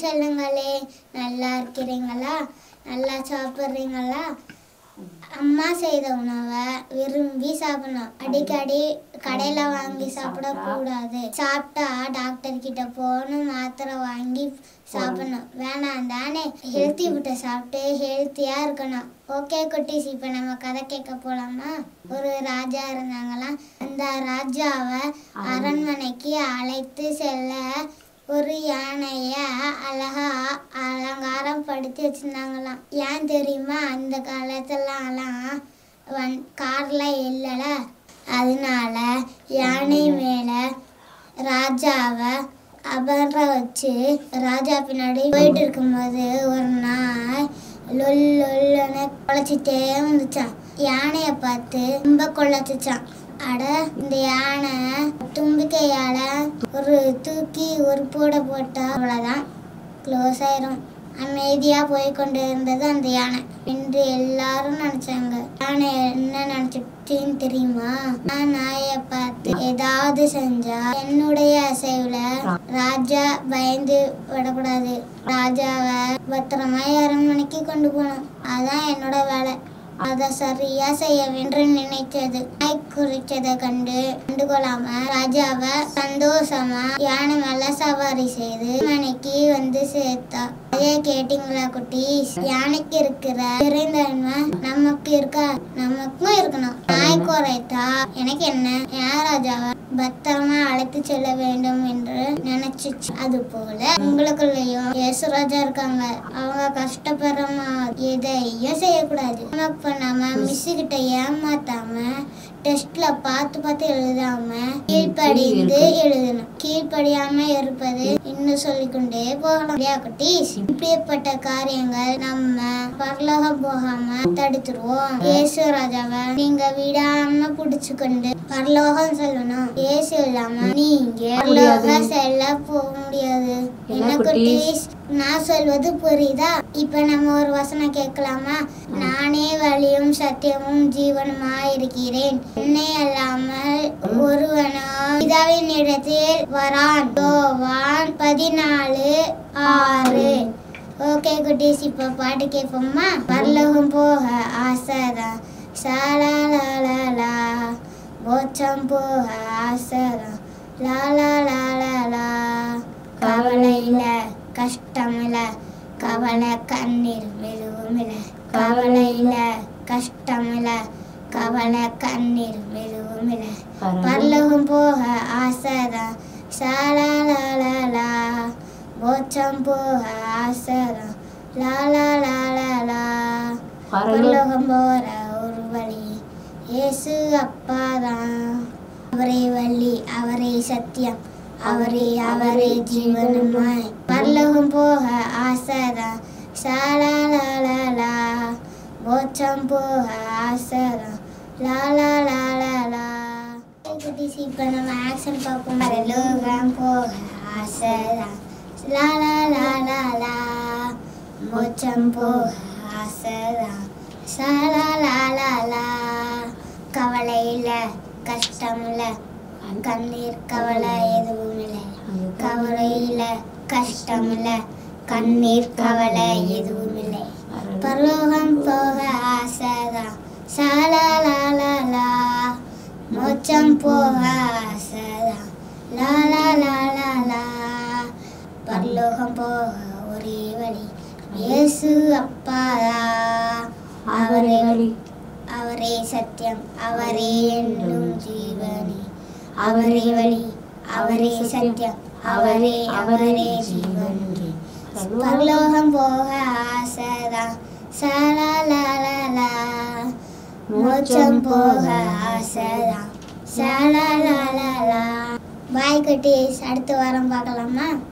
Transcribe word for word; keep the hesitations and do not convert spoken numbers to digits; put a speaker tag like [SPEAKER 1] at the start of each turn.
[SPEAKER 1] செல்லுங்களே, நல்லா இருக்கிறீங்களா? நல்லா சாப்பிட்றீங்களா? அம்மா செய்த உணவை விரும்பி சாப்பிடணும். அடிக்கடி கடையில் வாங்கி சாப்பிடக்கூடாது. சாப்பிட்டா டாக்டர் கிட்ட போகணும், மாத்திரை வாங்கி சாப்பிடணும். வேணாம் தானே? ஹெல்த்தி ஃபுட்டை சாப்பிட்டு ஹெல்த்தியாக இருக்கணும். ஓகே குட்டீஸ், இப்போ நம்ம கதை கேட்க போகலாமா? ஒரு ராஜா இருந்தாங்களாம். அந்த ராஜாவை அரண்மனைக்கு அழைத்து செல்ல ஒரு யானைய அழகா அலங்காரம் படுத்தி வச்சிருந்தாங்களாம். ஏன் தெரியுமா? அந்த காலத்துலலாம் வன் கார்ல இல்லல, அதனால யானை மேல ராஜாவை அமர வச்சு ராஜா பின்னாடி போயிட்டு இருக்கும்போது ஒரு நாய் லொல் லொல்லுன்னு குலைச்சிட்டே வந்துச்சான். யானைய பார்த்து ரொம்ப குலைச்சிச்சான். அட, இந்த யானை தும்பிக்கையால ஒரு தூக்கி ஒரு பூட போட்டா அவ்வளோதான், க்ளோஸ் ஆயிரும். அமைதியா போய் கொண்டு இருந்தது அந்த யானை என்று எல்லாரும் நினைச்சாங்க. யானை என்ன நினைச்சிட்டுன்னு தெரியுமா? நான் நாயை பார்த்து ஏதாவது செஞ்சா என்னுடைய அசைவுல ராஜா பயந்து விடக்கூடாது. ராஜாவை பத்திரமா அரண்மனைக்கு கொண்டு போகணும். அதான் என்னோட வேலை. அதை சரியா செய்ய வேண்டும் நினைச்சது. நாய் குறிச்சதை கண்டு கண்டுகொள்ளாம ராஜாவை சந்தோஷமா யானை மேல சவாரி செய்து மனைக்கு வந்து சேர்த்தா. அதே கேட்டீங்களா குட்டீஸ்? யானைக்கு இருக்கிற பெருந்தன்மை நமக்கு இருக்கா? நமக்கும் இருக்கணும். நாய் குறைத்தா எனக்கு என்ன? ஏன் ராஜாவை பத்திரமா அழைத்து செல்ல வேண்டும் என்று நினைச்சிச்சு. அது போல உங்களுக்குள்ளயும் இயேசுராஜா இருக்காங்க. அவங்க கஷ்டப்படுறமா எதையும் செய்யக்கூடாது. பண்ணாம மிஸ் கிட்ட ஏமாத்தாம டெஸ்ட்ல பார்த்து பார்த்து எழுதாம கீழ்படிந்து எழுதணும். கீழ்படியாம இருப்பது இன்னும் சொல்லிக்கொண்டே போகலாம். குட்டீஸ், இப்படிப்பட்ட காரியங்கள் நம்ம பரலோகம் போகாம தடுத்துருவோம். இயேசு ராஜாவை நீங்க விடாம புடிச்சுக்கொண்டு பரலோகம் செல்லணும். இயேசு இல்லாம நீங்க பரலோகம் செல்ல போக முடியாது. என்ன குட்டீஸ், நான் சொல்வது புரியுதா? இப்ப நம்ம ஒரு வசனம் கேட்கலாமா? நானே வழியும் சத்தியமும் ஜீவனுமா இருக்கிறேன், என்னை அல்லாமல் ஒருவனும் பிதாவின் இடத்தில் வரான். யோவான் பதினாலு ஆறு. ஓகே குட்டீஸ், இப்ப பாட்டு கேட்போமா? பரலோகம் போக ஆசைதான் சாலா, மோட்சம் போக ஆசைதான் லாலா. கவலை இல்ல, கஷ்டம் இல்ல, கவலை கண்ணீர் மெதுவும் இல்ல. கவலை இல்ல, கஷ்டம் இல்ல, கவலை கண்ணீர் மெதுவும் இல்ல. பரலோகம் போக ஆசைதான் சாலா, மோட்சம் போக ஆசைதான் லாலா. பரலோகம் போற ஒரு வழி இயேசு அப்பாதான். அவரே வழி, அவரே சத்தியம், அவரே அவரே ஜீவனுமாய். பரலோகம் போக ஆசைதான் சாலா, மோட்சம் போக ஆசைதான் லாலா. இப்ப நம்ம ஆக்ஷன் பார்ப்போம். பரலோகம் போக ஆசைதான் லாலா, மோட்சம் போக ஆசைதான் சாலா. கவலை இல்ல, கஷ்டம் இல்ல, கண்ணீர் கவலை எதுவும் இல்லை. கவலை இல்ல, கஷ்டம் இல்ல, கண்ணீர் கவலை எதுவும் இல்லை. பரலோகம் போக ஆசைதான் சாலா, மோட்சம் போக ஆசைதான் லாலா. பரலோகம் போக ஒரே வழி இயேசு அப்பாதா. அவரே வழி, அவரே சத்தியம், அவரே என்னும் ஜீவனி. அவரே வழி, அவரே சத்தியம், அவரே அவரே ஜீவனி. பரலோகம் போக ஆசைதான் சாலா, மோட்சம் போக ஆசைதான் சாலா. பாய் குட்டீஸ், அடுத்த வாரம் பார்க்கலாமா?